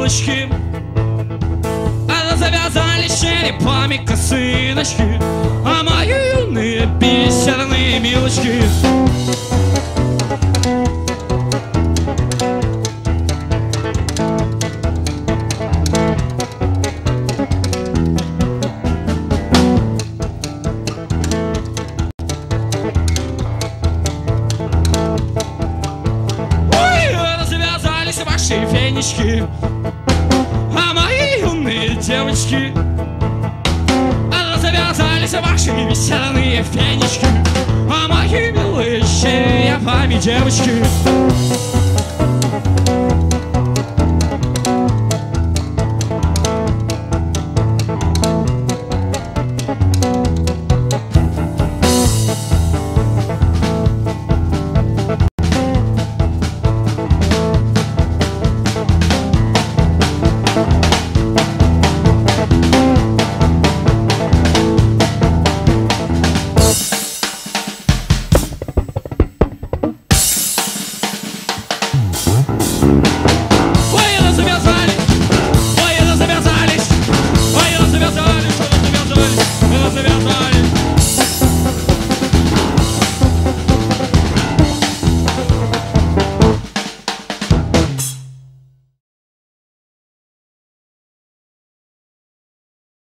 милочки, а завязались черепами косыночки, а мои юные бисерные милочки. Ваши фенечки, а мои юные девочки, завязались ваши веселые фенечки, а мои милые черепами девочки.